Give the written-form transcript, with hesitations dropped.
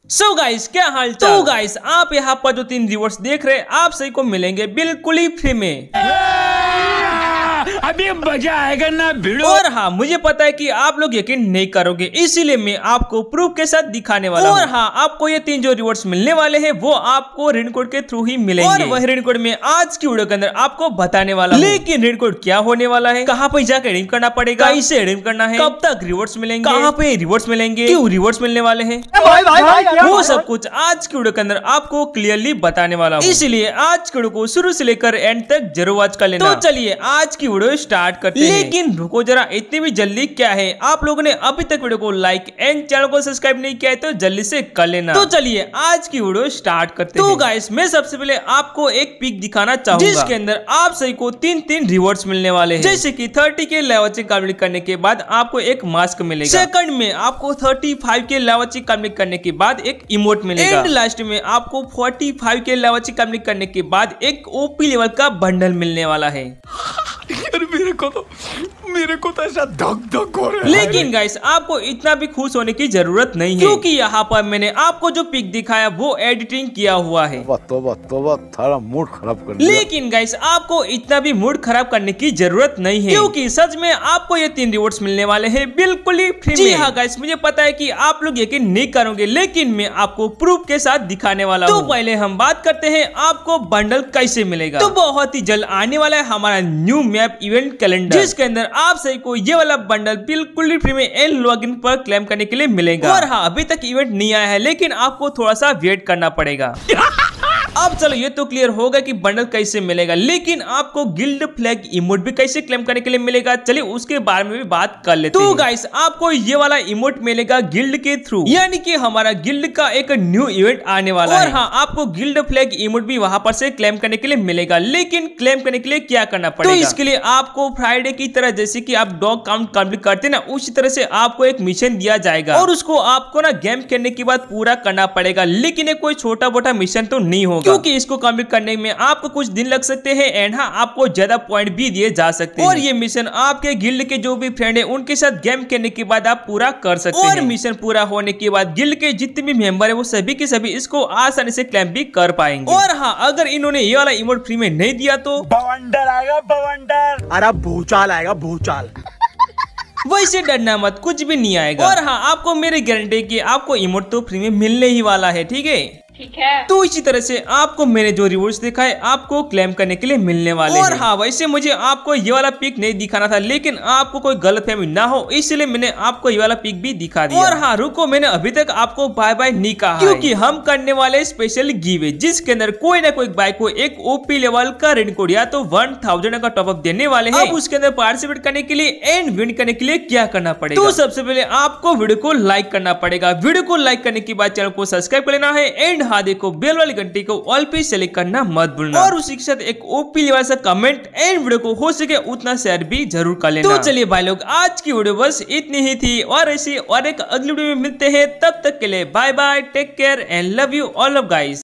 So guys क्या हाल चाल। तो गाइस आप यहाँ पर जो 3 रिवॉर्ड्स देख रहे हैं आप सही को मिलेंगे बिल्कुल ही फ्री में। अभी मजा आएगा ना भिड़ो। और हाँ मुझे पता है कि आप लोग यकीन नहीं करोगे, इसीलिए मैं आपको प्रूफ के साथ दिखाने वाला हूँ। और हाँ आपको ये 3 जो रिवॉर्ड्स मिलने वाले हैं वो आपको रेड कोड के थ्रू ही मिलेंगे। और वही रेड कोड में आज की वीडियो के अंदर आपको बताने वाला हूँ। लेकिन रेड कोड क्या होने वाला है, कहाँ पे जाकर रिडीम करना पड़ेगा, कैसे रिडीम करना है, कब तक रिवॉर्ड्स मिलेंगे, कहाँ पे रिवॉर्ड्स मिलेंगे, क्यों रिवॉर्ड्स मिलने वाले हैं, वो सब कुछ आज की वीडियो के अंदर आपको क्लियरली बताने वाला हूँ। इसलिए आज की वीडियो को शुरू से लेकर एंड तक जरूर वॉच कर लेना। तो चलिए आज की वीडियो स्टार्ट करते हैं। लेकिन रुको जरा, इतनी भी जल्दी क्या है, आप लोगों ने अभी तक वीडियो को लाइक एंड चैनल को सब्सक्राइब नहीं किया है तो जल्दी से कर लेना। तो चलिए आज की वीडियो स्टार्ट करते हैं। तो गाइस मैं सबसे पहले आपको एक पिक दिखाना चाहूंगा जिसके अंदर आप सही को 3 रिवॉर्ड्स मिलने वाले हैं। जैसे कि 30 के लाइव कंप्लीट करने के बाद आपको एक मास्क मिलेगा, सेकंड में आपको 35 के लाइव कंप्लीट करने के बाद एक इमोट मिलेगा, एंड लास्ट में आपको 45 के लाइव कंप्लीट करने के बाद एक ओपी लेवल का बंडल मिलने वाला है। मेरे को तो ऐसा धक धक हो रहा है। लेकिन गाइस आपको इतना भी खुश होने की जरूरत नहीं है, क्योंकि यहाँ पर मैंने आपको जो पिक दिखाया वो एडिटिंग किया हुआ है। तोबा थारा मूड खराब कर दिया। लेकिन गाइस आपको इतना भी मूड खराब करने की जरूरत नहीं है, क्योंकि सच में आपको ये 3 रिवॉर्ड्स मिलने वाले हैं बिल्कुल ही फ्री में। जी हाँ गाइस मुझे पता है कि आप लोग यकीन नहीं करोगे, लेकिन मैं आपको प्रूफ के साथ दिखाने वाला हूँ। तो पहले हम बात करते हैं आपको बंडल कैसे मिलेगा। तो बहुत ही जल्द आने वाला है हमारा न्यू मैप इवेंट कैलेंडर, जिसके अंदर आप सही को ये वाला बंडल बिल्कुल ही फ्री में एन लॉगिन पर क्लेम करने के लिए मिलेगा। और हाँ अभी तक इवेंट नहीं आया है, लेकिन आपको थोड़ा सा वेट करना पड़ेगा। अब चलो ये तो क्लियर होगा कि बंडल कैसे मिलेगा, लेकिन आपको गिल्ड फ्लैग इमोट भी कैसे क्लेम करने के लिए मिलेगा, चलिए उसके बारे में भी बात कर लेते हैं। तो गाइस आपको ये वाला इमोट मिलेगा गिल्ड के थ्रू, यानी कि हमारा गिल्ड का एक न्यू इवेंट आने वाला है। और हाँ आपको गिल्ड फ्लैग इमोट भी वहां पर से क्लेम करने के लिए मिलेगा, लेकिन क्लेम करने के लिए क्या करना पड़ेगा। तो इसके लिए आपको फ्राइडे की तरह जैसे कि आप डॉग काउंट कंप्लीट करते ना, उसी तरह से आपको एक मिशन दिया जाएगा और उसको आपको ना गेम खेलने के बाद पूरा करना पड़ेगा। लेकिन ये कोई छोटा मोटा मिशन तो नहीं होगा, क्योंकि इसको कंप्लीट करने में आपको कुछ दिन लग सकते हैं, एंड हाँ आपको ज्यादा पॉइंट भी दिए जा सकते हैं। और ये मिशन आपके गिल्ड के जो भी फ्रेंड है उनके साथ गेम खेलने के बाद आप पूरा कर सकते हैं। और मिशन पूरा होने के बाद गिल्ड के जितने भी मेंबर है वो सभी के सभी इसको आसानी से क्लेम भी कर पाएंगे। और हाँ अगर इन्होंने ये वाला इमोट फ्री में नहीं दिया तो बवंडर आएगा, बवंडर। अरे भूचाल आएगा, भूचाल। वैसे डरना मत, कुछ भी नहीं आएगा। और हाँ आपको मेरी गारंटी है कि आपको इमोट तो फ्री में मिलने ही वाला है, ठीक है। तो इसी तरह से आपको मैंने जो रिवॉर्ड्स दिखाए आपको क्लेम करने के लिए मिलने वाले और हाँ वैसे मुझे आपको ये वाला पिक नहीं दिखाना था, लेकिन आपको कोई गलतफहमी ना हो इसलिए मैंने आपको ये वाला पिक भी दिखा दिया। और हाँ रुको, मैंने अभी तक आपको बाय बाय नहीं कहा, क्योंकि हम करने वाले स्पेशल गिव जिसके अंदर कोई ना कोई बाय को एक ओपी लेवल का रेड कोड या तो 1000 का टॉपअप देने वाले हैं। अब उसके अंदर पार्टिसिपेट करने के लिए एंड विन करने के लिए क्या करना पड़ेगा, तो सबसे पहले आपको वीडियो को लाइक करना पड़ेगा। वीडियो को लाइक करने के बाद चैनल को सब्सक्राइब कर लेना है, एंड हाँ देखो बेल वाली घंटी को ऑल पे सेलेक्ट करना मत भूलना, और उसी के साथ एक ओपी लेवल सा कमेंट एंड वीडियो को हो सके उतना शेयर भी जरूर कर लेना। तो चलिए भाई लोग आज की वीडियो बस इतनी ही थी, और ऐसी और एक अगली वीडियो में मिलते हैं, तब तक के लिए bye bye, take care and love you all of guys.